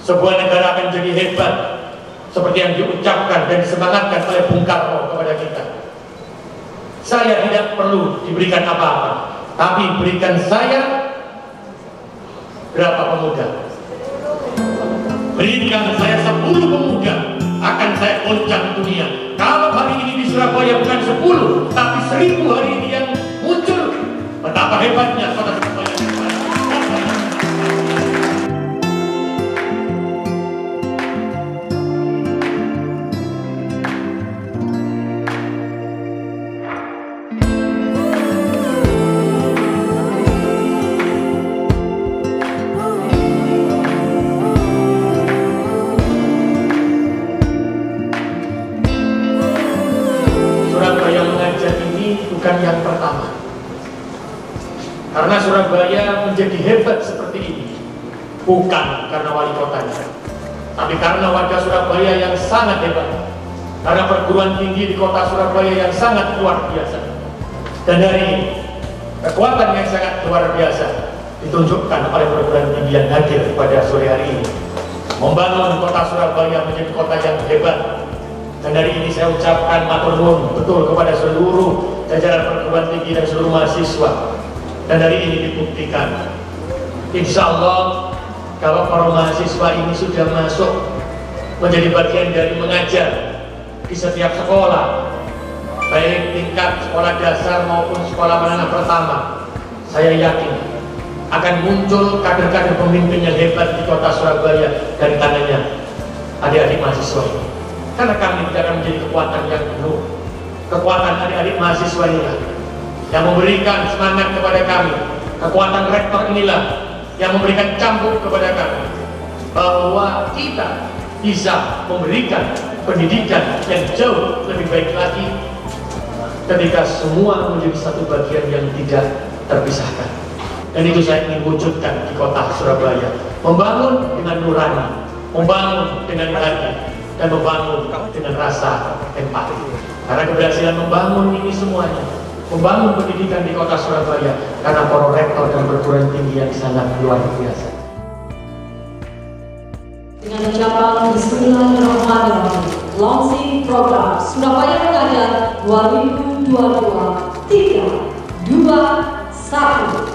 sebuah negara akan jadi hebat seperti yang diucapkan dan disemangatkan oleh Bung Karno kepada kita. Saya tidak perlu diberikan apa-apa, tapi berikan saya berapa pemuda? Berikan saya 10 pemuda, akan saya goncang dunia. Kalau hari ini di Surabaya bukan 10, tapi 1000 hari ini yang muncul, betapa hebatnya kota Surabaya. Bukan yang pertama, karena Surabaya menjadi hebat seperti ini bukan karena wali kotanya, tapi karena warga Surabaya yang sangat hebat, karena perguruan tinggi di kota Surabaya yang sangat luar biasa. Dan dari kekuatan yang sangat luar biasa ditunjukkan oleh perguruan tinggi yang hadir pada sore hari ini, membangun kota Surabaya menjadi kota yang hebat. Dan dari ini saya ucapkan matur nuwun betul kepada seluruh jajaran perguruan tinggi dan seluruh mahasiswa. Dan dari ini dibuktikan, insya Allah kalau para mahasiswa ini sudah masuk menjadi bagian dari mengajar di setiap sekolah, baik tingkat sekolah dasar maupun sekolah menengah pertama, saya yakin akan muncul kader-kader pemimpin yang hebat di kota Surabaya dari tangannya adik-adik mahasiswa ini. Karena kami tidak akan menjadi kekuatan yang penuh. Kekuatan adik-adik mahasiswa inilah yang memberikan semangat kepada kami. Kekuatan rektor inilah yang memberikan cambuk kepada kami, bahwa kita bisa memberikan pendidikan yang jauh lebih baik lagi ketika semua menjadi satu bagian yang tidak terpisahkan. Dan itu saya ingin wujudkan di kota Surabaya, membangun dengan nurani, membangun dengan hati, dan membangun dengan rasa empati. Karena keberhasilan membangun ini semuanya, membangun pendidikan di kota Surabaya, karena para rektor dan perguruan tinggi yang sangat luar biasa. Dengan ucapan Bismillahirrahmanirrahim, launching program Surabaya Mengajar 2022 3, 2, 1.